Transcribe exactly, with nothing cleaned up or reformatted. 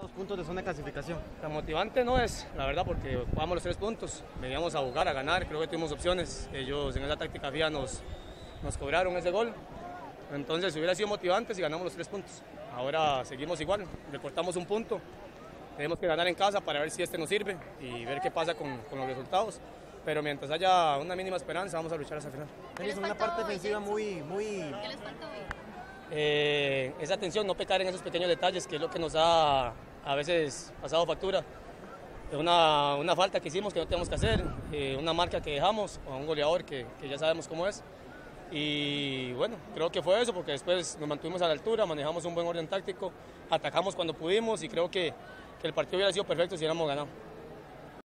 Dos puntos de zona de clasificación. Tan motivante no es, la verdad, porque jugamos los tres puntos, veníamos a jugar, a ganar, creo que tuvimos opciones, ellos en esa táctica fija nos, nos cobraron ese gol, entonces hubiera sido motivante si ganamos los tres puntos. Ahora seguimos igual, recortamos un punto, tenemos que ganar en casa para ver si este nos sirve y ver qué pasa con, con los resultados, pero mientras haya una mínima esperanza vamos a luchar hasta el final. Tenéis una parte defensiva muy, muy... ¿Qué les faltó hoy? Eh, esa atención, no pecar en esos pequeños detalles, que es lo que nos ha a veces pasado factura. Una, una falta que hicimos que no tenemos que hacer, eh, una marca que dejamos a un goleador que, que ya sabemos cómo es. Y bueno, creo que fue eso, porque después nos mantuvimos a la altura, manejamos un buen orden táctico, atacamos cuando pudimos y creo que, que el partido hubiera sido perfecto si hubiéramos ganado.